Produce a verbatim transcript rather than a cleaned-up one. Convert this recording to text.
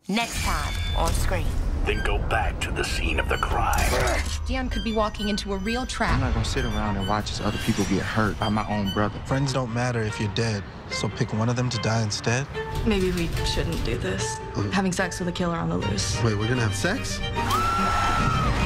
Next time on screen. Then go back to the scene of the crime. Dion could be walking into a real trap. I'm not gonna sit around and watch as other people get hurt by my own brother. Friends don't matter if you're dead, so pick one of them to die instead. Maybe we shouldn't do this. Uh, Having sex with a killer on the loose. Wait, we're gonna have sex?